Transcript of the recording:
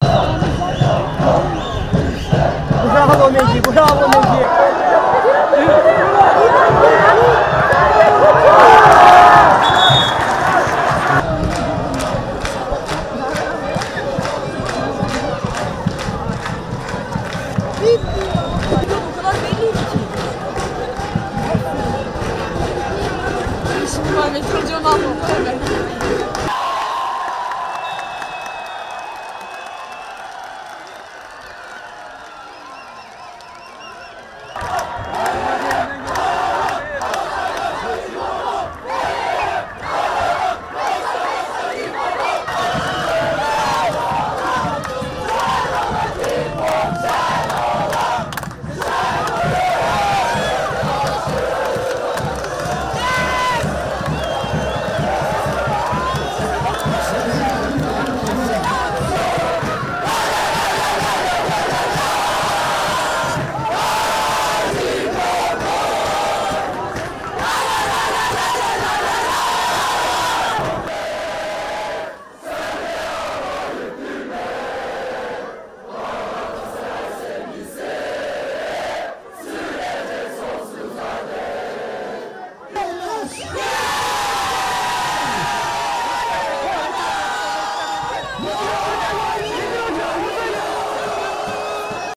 不上后面去，不上后面去。 Bu kadar belli ki. Şimdi ben metrocam aldım.